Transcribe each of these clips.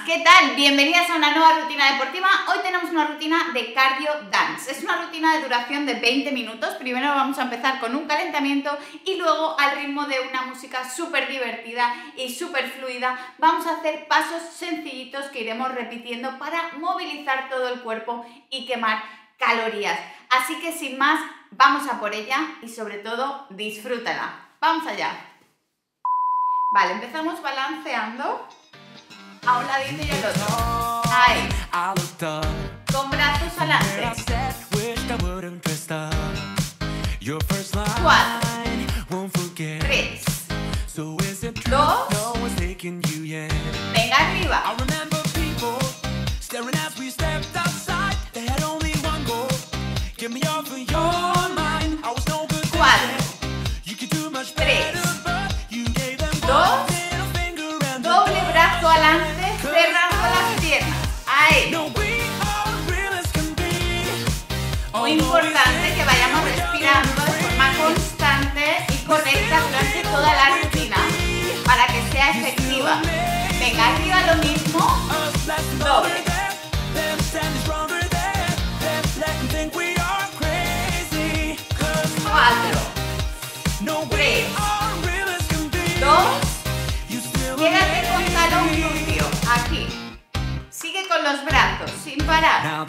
¿qué tal? Bienvenidas a una nueva rutina deportiva. Hoy tenemos una rutina de cardio dance. Es una rutina de duración de 20 minutos. Primero vamos a empezar con un calentamiento y luego al ritmo de una música súper divertida y súper fluida vamos a hacer pasos sencillitos que iremos repitiendo para movilizar todo el cuerpo y quemar calorías. Así que sin más, vamos a por ella y sobre todo disfrútala. Vamos allá. Vale, empezamos balanceando a un ladito y al otro. Ahí. Con brazos adelante. 4, 3, 2. Venga arriba. 4, 3, 2. Doble brazo adelante, cerrando las piernas. Ahí. Muy importante que vayamos respirando de forma constante y correcta durante toda la rutina para que sea efectiva. Venga, arriba lo mismo. Doble. 4, 3, 2. Quédate con talón glúteo, aquí. Sigue con los brazos, sin parar.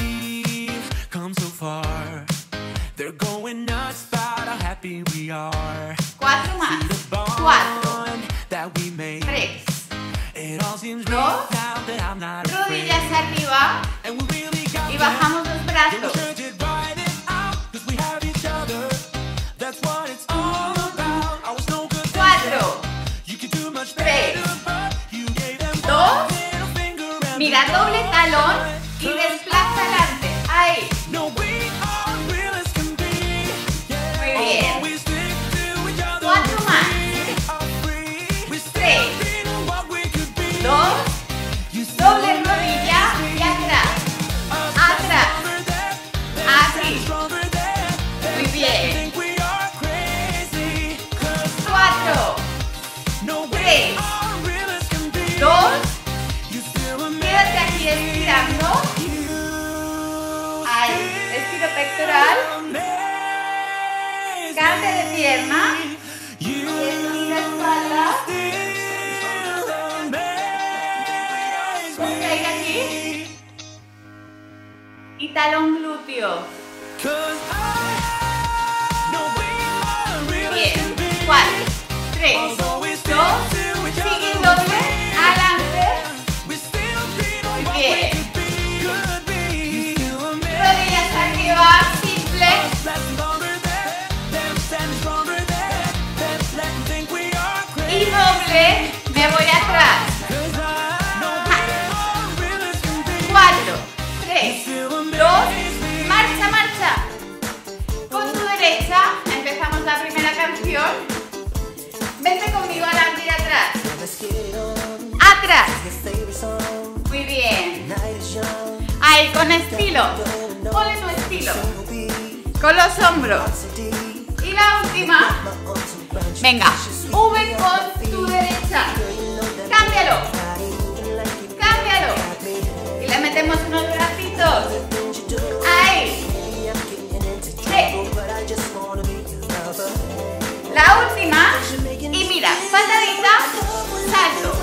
4 más. 4, 3, 2. Rodillas arriba. Y bajamos los brazos. 4, 3, 2. Mira, doble talón y desplaza adelante. Ahí. Muy bien. 4 más. 3, 2. Doble rodilla y atrás. Atrás. Así. Muy bien. 4, 3, 2. Quédate aquí estirando. Ahí. Estiro pectoral. Cambia de pierna. Y estira espalda. Contraiga aquí. Y talón glúteo. Bien. 4, 3, 2. Sigue doble. Adelante. Muy bien. Rodillas arriba. Simple. Y doble. Me voy atrás. 4, 3, 2. Marcha, marcha. Con tu derecha empezamos la primera canción. Vente conmigo adelante y atrás. Atrás. Muy bien. Ahí, con estilo. Ponle tu estilo. Con los hombros. Y la última. Venga. V con tu derecha. Cámbialo. Cámbialo. Y le metemos unos bracitos. Ahí. Sí. La última. Y mira, patadita, salto.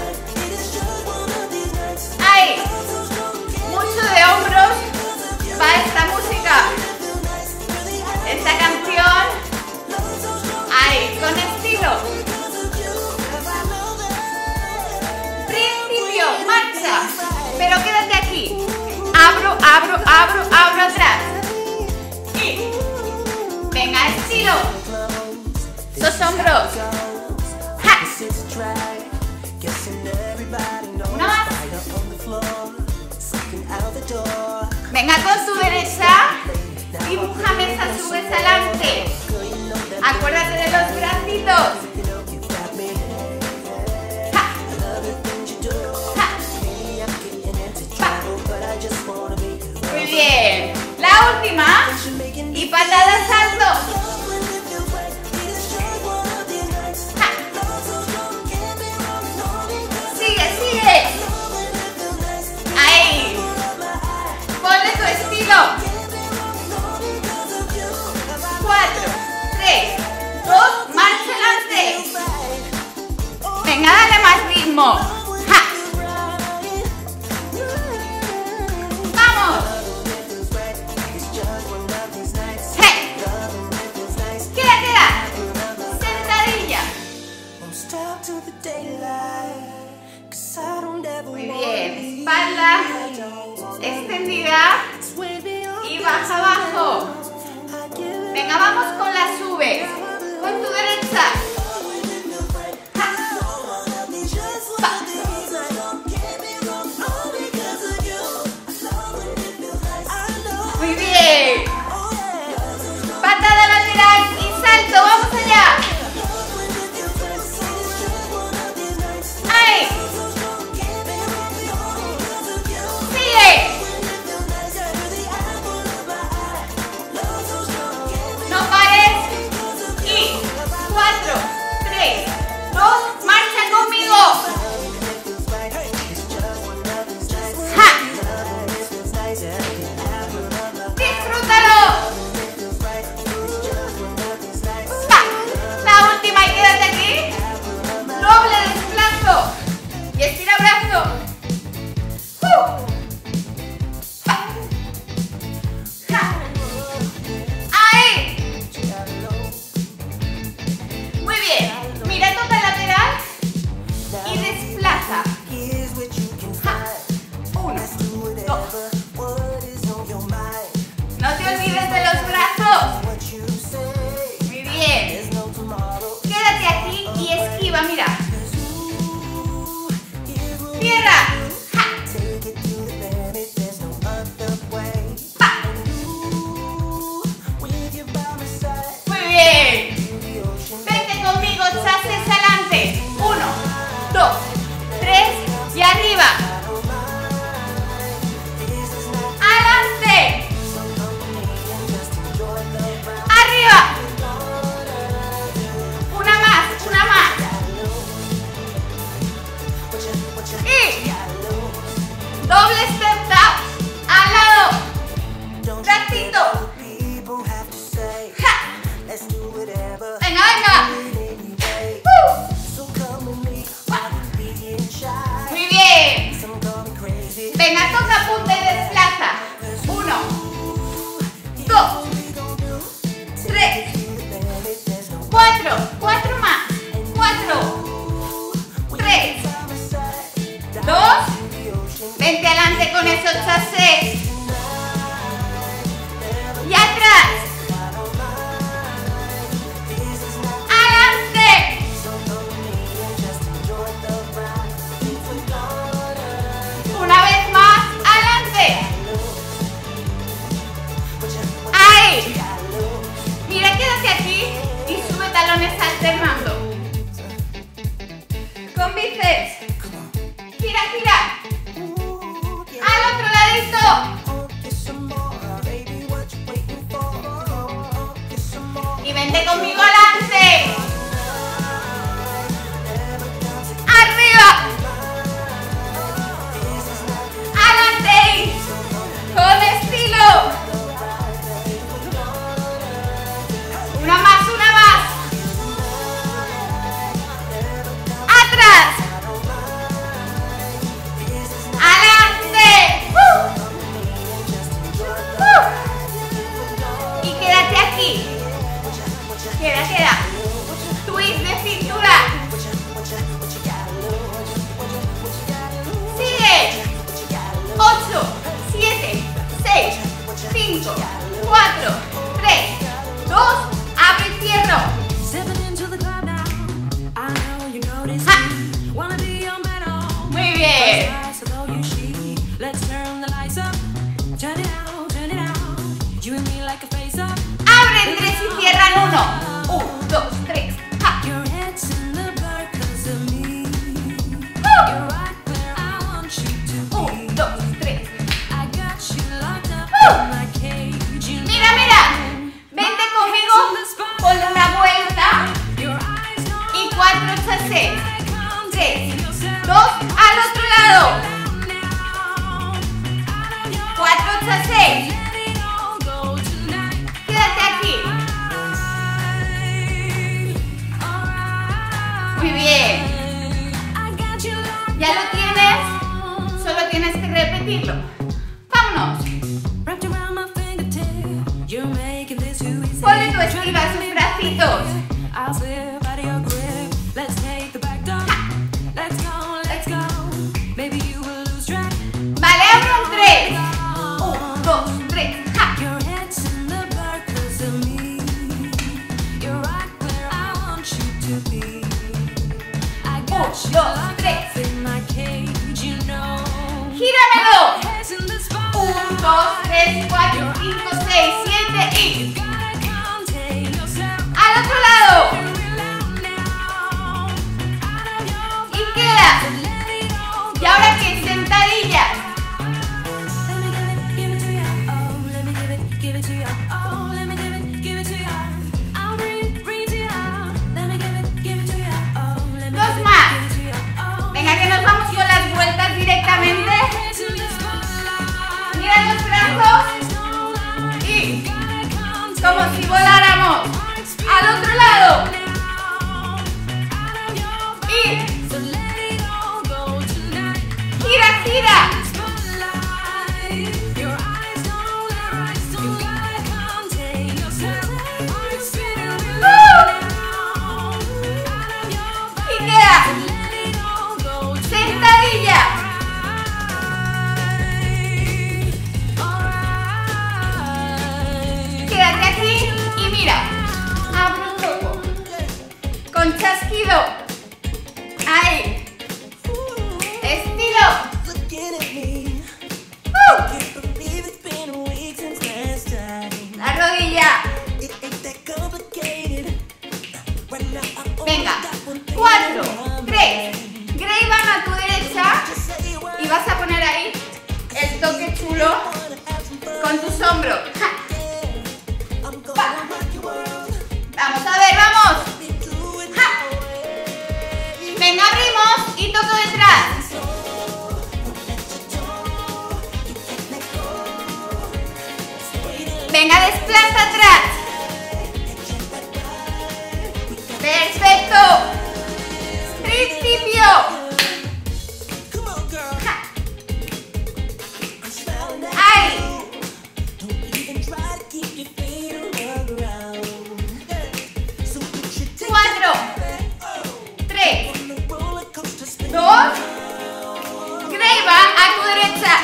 Ahí. Mucho de hombros va esta música. Esta canción. Ahí, con estilo. Principio, marcha. Pero quédate aquí. Abro, abro, abro, abro atrás. Y venga, estilo. Los hombros. ¡Ja! Una más. Venga con tu derecha. Dibuja mesa, subes adelante. Acuérdate de los bracitos. ¡Ja! ¡Ja! ¡Ja! Muy bien. La última. Y patada, salto. Sigue, sigue. Muy bien, espalda extendida y baja abajo. Venga, vamos con las V's. Con tu derecha. Muy bien. Patada lateral y salto. Vamos allá. Ahí. Sigue. No pares. Y 4, 3, 2, marcha conmigo. ¡Ja! ¡Disfrútalo! ¡Va! La última y quédate aquí. Doble desplazo. Y estira brazo. ¡Va! ¡Ja! ¡Ahí! Muy bien. Mira, toca lateral y desplaza. ¡Ja! 1, 2. No te olvides de los brazos. Muy bien. Quédate aquí y esquiva, mira. Tierra. ¡Ja! ¡Pa! Muy bien. Vente conmigo, chases adelante. 1, 2, 3 y arriba. Adelante. Arriba. Una más, una más. Y doble step down. Al lado. Bracito. ¡Ja! Venga, venga. Muy bien. Venga, toca punta y desplaza. 1, 2, 3, 4. 4 más. 4, 3, 2. Vente adelante con esos chases. Y atrás. Adelante. Una vez más, adelante. Ahí. Mira, quédate aquí y sube talones alternando. Con bíceps. Gira, gira. Al otro ladito. Y vente conmigo adelante. Arriba. Adelante. Con estilo. Una más, una más. Atrás. Adelante. Y quédate aquí. Queda, queda. Twist de cintura. Sigue. 8, 7, 6, 5, 4, 3, 2, abre y cierro. ¡Ja! Muy bien. Abren 3 y cierran 1. 1, 2, 3. ¡Ja! 1, 2, 3. Mira, mira. Vente conmigo con una vuelta y 4 chases. 3, 2, al otro lado. 4 chases. Quédate aquí. Muy bien. ¿Ya lo tienes? Solo tienes que repetirlo. ¡Vámonos! Ponle tu esquiva a sus bracitos. si voláramos al otro lado. Y gira, gira. Y queda sentadilla. Quédate aquí y mira, abro un poco con chasquido. Ahí, estilo. La rodilla. Venga, 4, 3, Grave Band a tu derecha y vas a poner ahí el toque chulo con tus hombros. Vamos a ver, vamos. Venga, abrimos y toco detrás. Venga, desplaza atrás. Perfecto. Principio. Ahí. 4, 3, 2, Grave Band a tu derecha.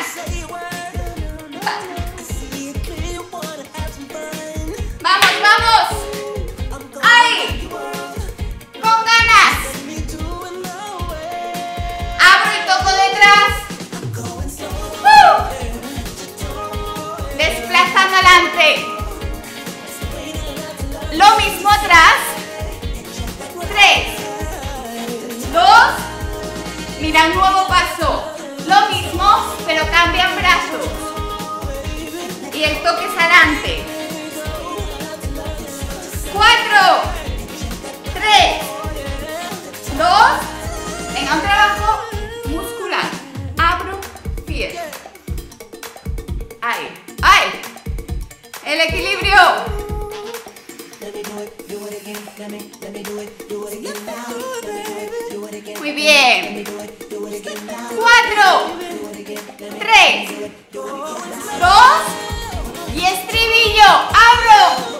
Vamos, vamos. Ahí. Con ganas. Abro y toco detrás. Desplazando adelante. Lo mismo atrás. 3, 2, mira, un nuevo paso. Lo mismo, pero cambian brazos. Y el toque es adelante. 4, 3, 2, venga, un trabajo muscular. Abro, pies. Ahí, ahí. El equilibrio. Muy bien. 4, 3, 2 y estribillo. Abro.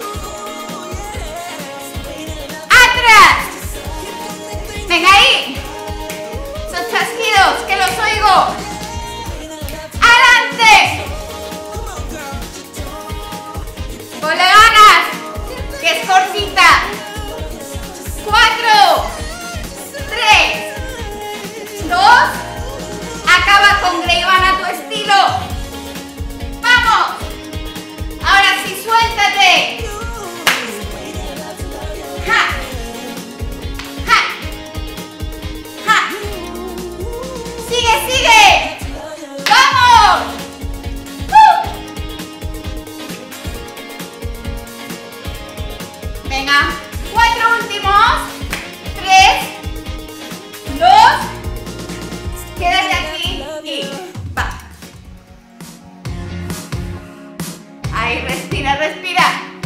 Atrás. Venga ahí. Son chasquidos, que los oigo. Adelante. Ponle ganas, que es cortita. 4, 3, 2, acaba con Grave Band a tu estilo. Vamos. Ahora sí, suéltate. Ja. Ja. Ja. Sigue, sigue. Vamos. Venga, 4 últimos. 3, 2, quédate aquí y va. Ahí, respira, respira.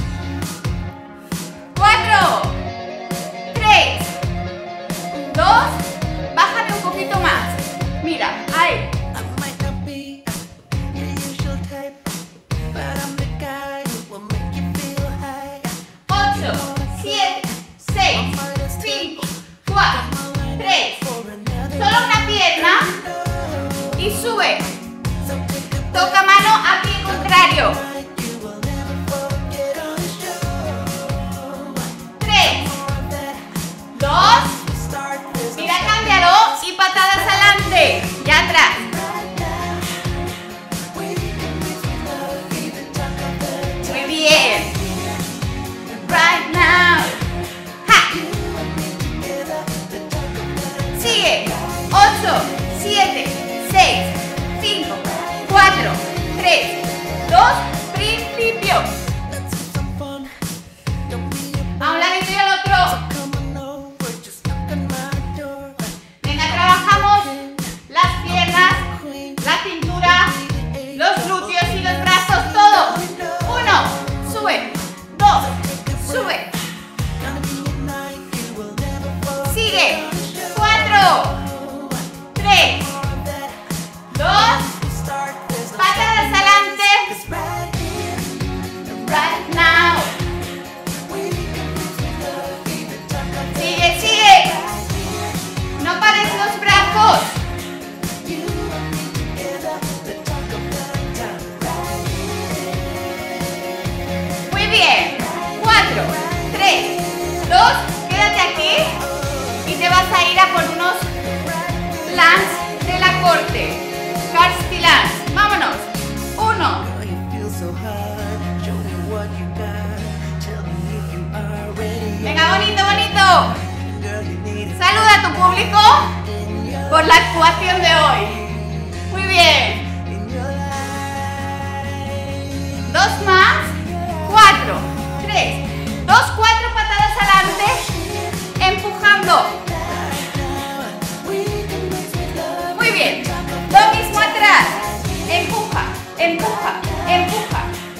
4, 3, 2, bájate un poquito más. Mira, ahí. 8, 7, 6, 5, 4, 3. Solo una pierna y sube. Toca mano a pie contrario. 3, 2, mira, cámbialo y patadas adelante y atrás. Muy bien. Right now. Ja. Sigue. 8, 7, 6, 5, 4, 3, 2, principio. A un ladito y al otro. Venga, trabajamos las piernas, la cintura, los glúteos y los brazos, todo. 1, sube. 2, 2, quédate aquí y te vas a ir a por unos lance de la corte. Karsti lance. Vámonos. 1. Venga, bonito, bonito. Saluda a tu público por la actuación de hoy. Muy bien. 2 más. 4, 3, 2, 4 patadas adelante, empujando. Muy bien. Lo mismo atrás. Empuja, empuja, empuja.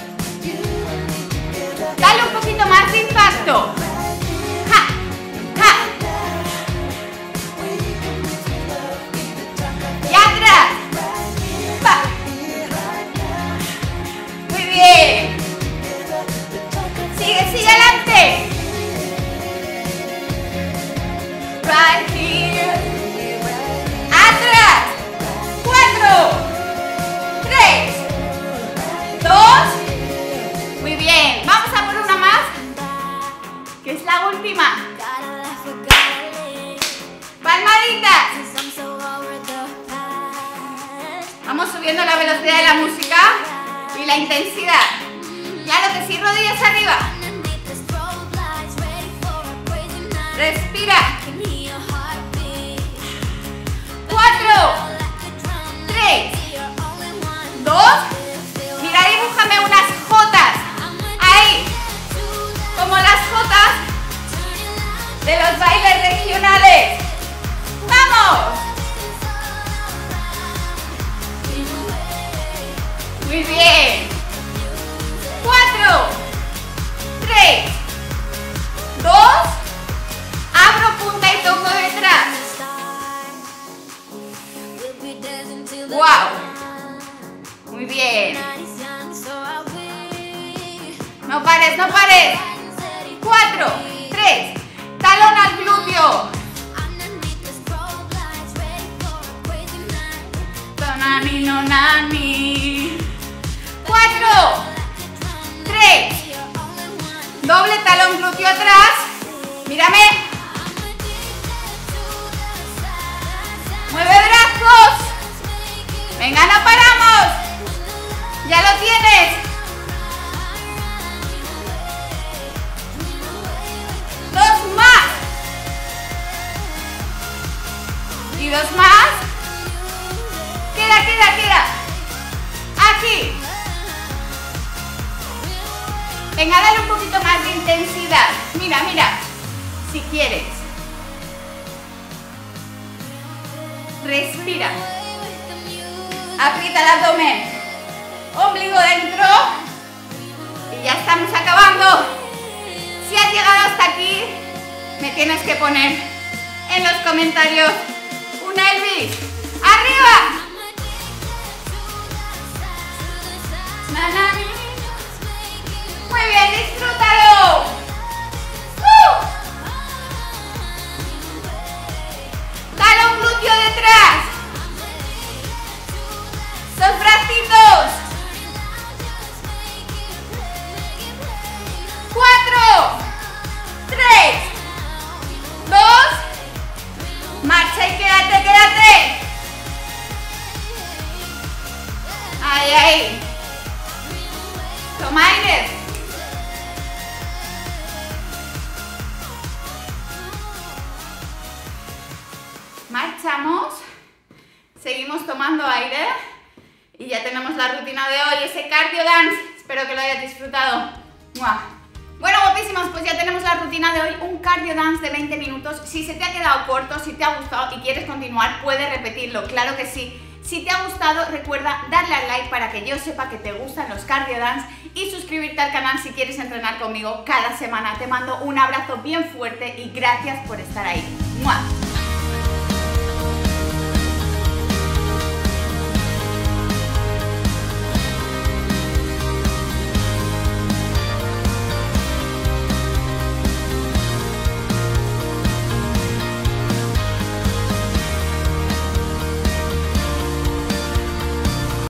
Dale un poquito más de impacto. Ja, ja. Y atrás. Pa. Muy bien. Sigue, sigue adelante. Right here. Atrás. 4, 3, 2. Muy bien. Vamos a por una más, que es la última. Palmaditas. Vamos subiendo la velocidad de la música y la intensidad. Claro que sí, rodillas arriba. Respira. 4, 3, 2. Mira, dibújame unas jotas. Ahí. Como las jotas de los bailes regionales. ¡Vamos! Muy bien. 4, 3, 2. Abro punta y toco detrás. ¡Wow! Muy bien. No pares, no pares. 4, 3. Talón al glúteo. Tonani, no nani. 4, 3. Doble talón glúteo atrás. Mírame. Mueve brazos. Venga, no paramos. Ya lo tienes. 2 más. Y 2 más. Queda, queda, queda. Aquí. Venga, dale un poquito más de intensidad. Mira, mira. Si quieres. Respira. Aprieta el abdomen. Ombligo dentro. Y ya estamos acabando. Si has llegado hasta aquí, me tienes que poner en los comentarios un Elvis. ¡Arriba! Muy bien, disfrútalo. Dale un glúteo detrás. Los bracitos. 4, 3, 2. Marcha y quédate, quédate. Ahí, ahí. Toma aire. Marchamos. Seguimos tomando aire. Y ya tenemos la rutina de hoy, ese cardio dance. Espero que lo hayas disfrutado. ¡Mua! Bueno, guapísimas, pues ya tenemos la rutina de hoy, un cardio dance de 20 minutos. Si se te ha quedado corto, si te ha gustado y quieres continuar, puedes repetirlo, claro que sí. Si te ha gustado, recuerda darle al like para que yo sepa que te gustan los cardio dance y suscribirte al canal si quieres entrenar conmigo cada semana. Te mando un abrazo bien fuerte y gracias por estar ahí. ¡Mua!